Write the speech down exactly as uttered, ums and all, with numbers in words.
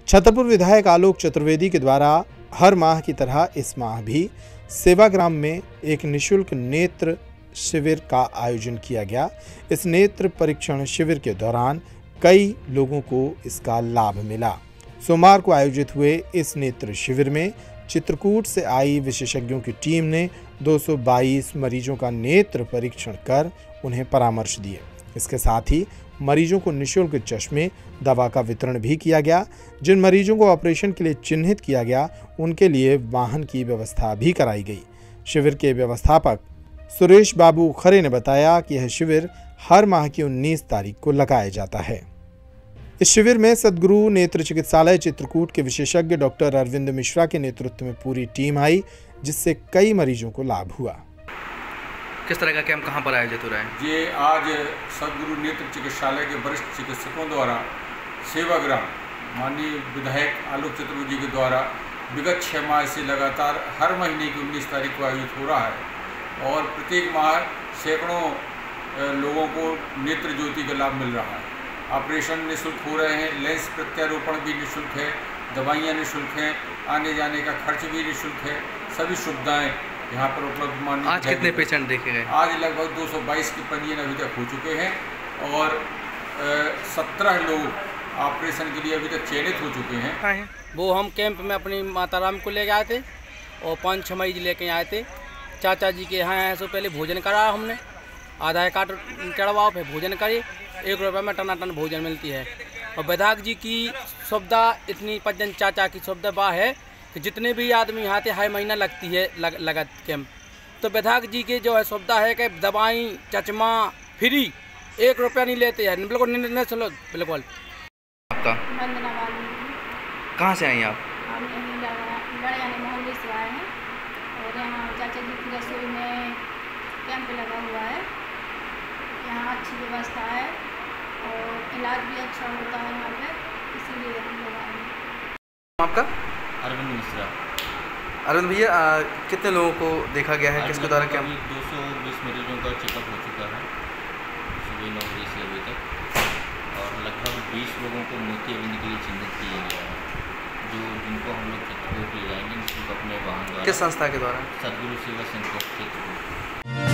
छतरपुर विधायक आलोक चतुर्वेदी के द्वारा हर माह की तरह इस माह भी सेवाग्राम में एक निःशुल्क नेत्र शिविर का आयोजन किया गया। इस नेत्र परीक्षण शिविर के दौरान कई लोगों को इसका लाभ मिला। सोमवार को आयोजित हुए इस नेत्र शिविर में चित्रकूट से आई विशेषज्ञों की टीम ने दो सौ बाईस मरीजों का नेत्र परीक्षण कर उन्हें परामर्श दिए। इसके साथ ही मरीजों को निःशुल्क चश्मे, दवा का वितरण भी किया गया। जिन मरीजों को ऑपरेशन के लिए चिन्हित किया गया उनके लिए वाहन की व्यवस्था भी कराई गई। शिविर के व्यवस्थापक सुरेश बाबू खरे ने बताया कि यह शिविर हर माह की उन्नीस तारीख को लगाया जाता है। इस शिविर में सद्गुरु नेत्र चिकित्सालय चित्रकूट के विशेषज्ञ डॉक्टर अरविंद मिश्रा के नेतृत्व में पूरी टीम आई, जिससे कई मरीजों को लाभ हुआ। किस तरह का कैंप कहां पर आयोजित हो रहा है? ये आज सद्गुरु नेत्र चिकित्सालय के वरिष्ठ चिकित्सकों द्वारा सेवाग्राम माननीय विधायक आलोक चतुर्वेदी के द्वारा विगत छः माह से लगातार हर महीने की उन्नीस तारीख को आयोजित हो रहा है और प्रत्येक माह सैकड़ों लोगों को नेत्र ज्योति का लाभ मिल रहा है। ऑपरेशन निःशुल्क हो रहे हैं, लेंस प्रत्यारोपण भी निःशुल्क है, दवाइयाँ निःशुल्क हैं, आने जाने का खर्च भी निःशुल्क है। सभी सुविधाएं यहाँ पर उपलब्ध मान। आज कितने पेशेंट देखे गए? आज लगभग दो सौ बाईस के पंजीयन अभी तक हो चुके हैं और सत्रह लोग ऑपरेशन के लिए अभी तक चयनित हो चुके हैं। वो हम कैंप में अपनी माता राम को ले गए थे और पाँच छः मरीज लेके आए थे। चाचा जी के यहाँ आए से पहले भोजन कराया हमने, आधार कार्ड चढ़वाओ फिर भोजन करिए, एक रुपये में टनाटन भोजन मिलती है। और विधायक जी की सुविधा इतनी पजन चाचा की सुविधा बा है कि जितने भी आदमी यहाँ आते हर महीना लगती है लग, लगत कैंप। तो विधायक जी की जो है सुविधा है कि दवाई चश्मा फ्री, एक रुपया नहीं लेते हैं, बिल्कुल निःशुल्क बिल्कुल। आपका कहाँ से आई आप? हम लड़ियाने मोहल्ले से आए हैं और यहाँ चाचा जी की रसोई में कैंप लगा हुआ है। यहाँ अच्छी व्यवस्था है और इलाज भी अच्छा होता है यहाँ पे, इसीलिए हम लोग आए हैं। आपका? अरविंद मिश्रा। अरविंद भैया, कितने लोगों को देखा गया है, किसके द्वारा कैंप? दो सौ बीस मरीजों का चेकअप हो चुका है सुबह नौ बजे से अभी तक और लगभग बीस लोगों को मोती अभिनय के लिए चिन्हित किया गया है, जो जिनको हम लोग चित्रकूट ले जाएंगे अपने वाहन द्वारा। किस संस्था के द्वारा? सद्गुरु सेवा संघ चित्रकूट।